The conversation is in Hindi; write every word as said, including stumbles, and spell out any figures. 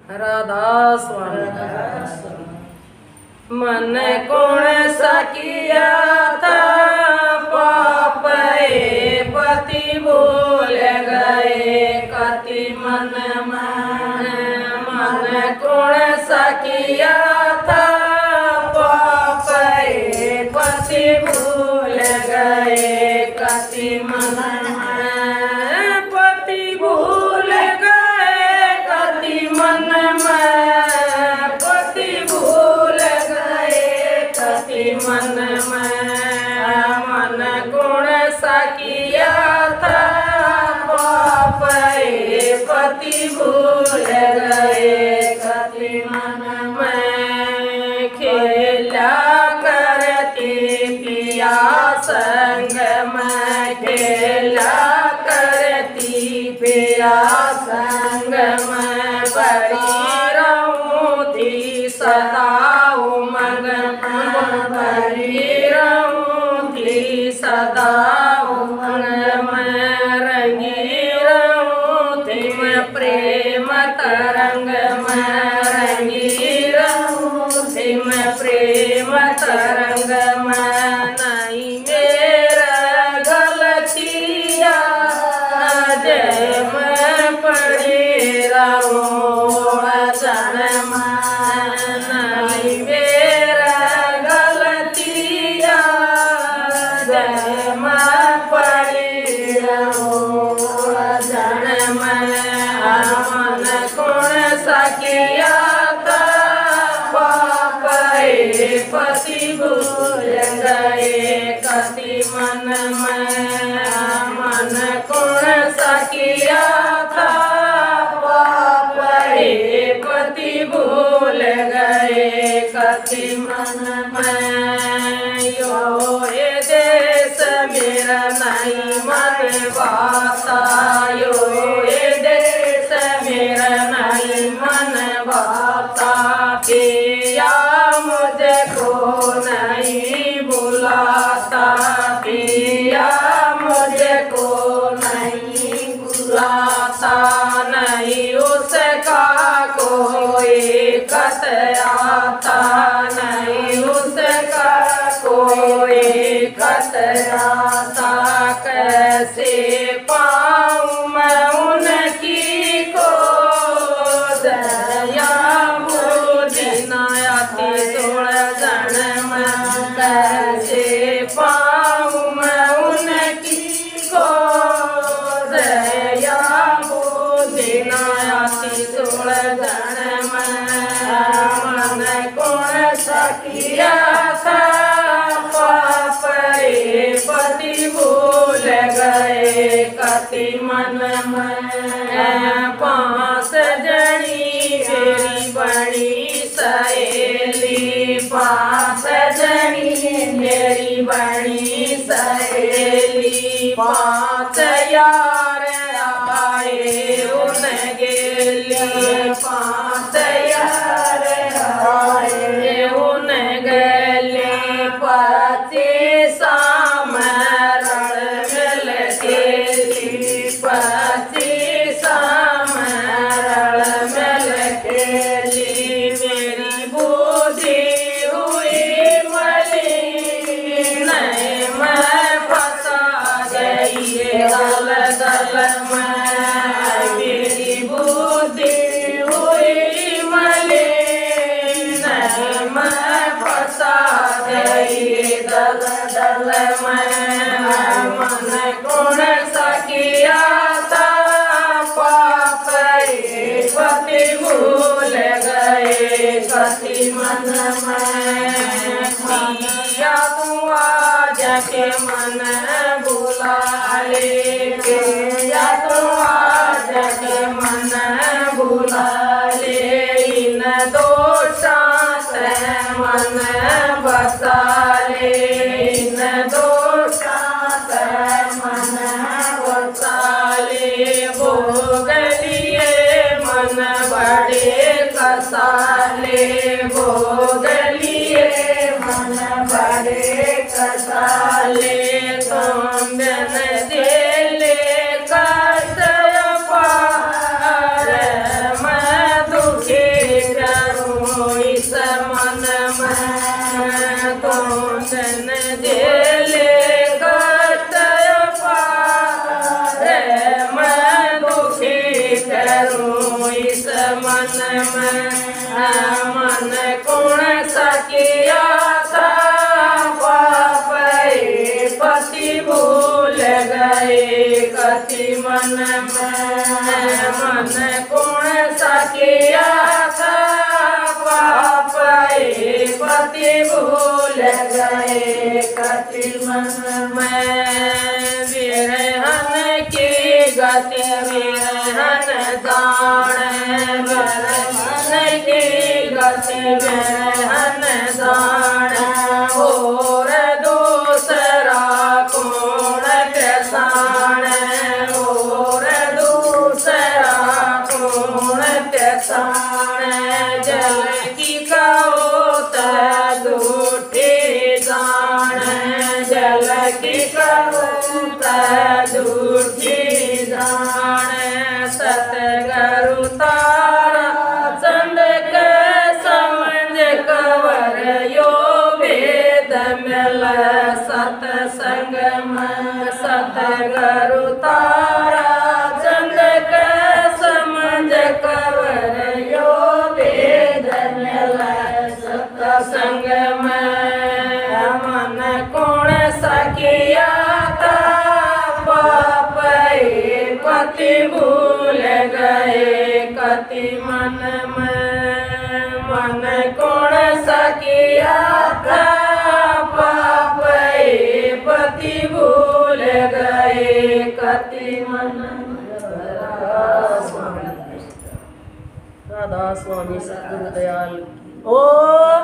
राधा स्वामी। मन कोण सकिया था पाप पति भूल गए कति मन में। मन कोण सकिया था पाप पति भूल गए कति मन में। पति भूल गए कति मन में। पति भूल गए कति मन में। मन गुण सकिया था पाप पति भूल गए कति मन में। खेला करती पिया संग में। खेला करती पिया संग में। बड़ी रहूं थी सदा उमंग में। बड़ी रहूं थी सदा उमंग में। रंगी रहूं थी मैं प्रेम तरंग में। रंगी रहूं थी मैं प्रेम तरंग में। नहीं मेरा गलतिया जय मैं पड़ी रहूं जन्म। नहीं मेरा गलतिया जय मैं पड़ी रहूं जन्म। मन गुण सकिया था पाप पति भूल गए कति मन में। मन गुण सकिया था पाप पति भूल गए कति मन में। यो ये देश मेरा नहीं मन बाता। यो ये देश मेरा नहीं मन बाता। पिया मुझको नहीं बुलाता। पिया मुझको नहीं बुलाता। नहीं उसका कोई कत आता। नहीं उसका कोई कत आता। कैसे पाऊं मैं उनकी को दया बुद्धि नायाती सोल जन्म। कैसे पाऊं मैं उनकी को दया बुद्धि नायाती सोल जन्म। मन गुण सकिया था पाप पति भूल गए कति मन में। पांच जनी मेरी बड़ी सहेली। पांच जनी मेरी बड़ी सहेली। पांच यार आए उन गेली। पांच यार आए उन गेली। पति सामरण मिल खेली। पति सामरण मिल खेली। मेरी बुद्धि हुई मलिन। मैं फंसा गई दल दल में। मेरी बुद्धि हुई मलिन। मैं फंसा गई दल दल में। मन गुण सकिया था पाप पति भूल गए कति मन में। किया तू आज के मन बुला ले। किया तू आज के मन बुला ले। इन दोषां से मन बचा ले। इन दोषां से मन बचा ले। भोग लिए मन बड़े कसाले। भोग लिए मन बड़े कसाले। तुम बिन दिले कष्ट पार मैं दुखी मन में मन कौन सा किया था पाप पति भूल गए कति मन में मन कौन सा किया था पाप पति भूल गए कति मन में विरहन की गति विरहन जाने विरहन की गति विरहन जाने और दूसरा कौन त्याने और दूसरा कौन त्याने जल की कहोत दूठी जाने जल की कहोत दूठी जाने सतगुरु तारा चंद के समझ कवर यो भेद मिल सतसंग में सतगुरु तारा चंद के समझ कवर यो भेद मिल सतसंग में मन कौन सा किया था पाप पति भूल गए कति मन में मन कौन सा किया था पाप पति भूल गए कति मन राधा स्वामी सद्गुरु दयाल ओ